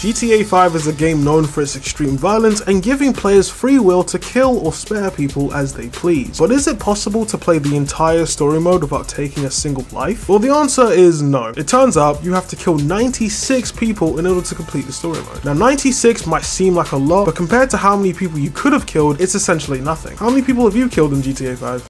GTA 5 is a game known for its extreme violence and giving players free will to kill or spare people as they please. But is it possible to play the entire story mode without taking a single life? Well, the answer is no. It turns out you have to kill 96 people in order to complete the story mode. Now 96 might seem like a lot, but compared to how many people you could have killed, it's essentially nothing. How many people have you killed in GTA 5?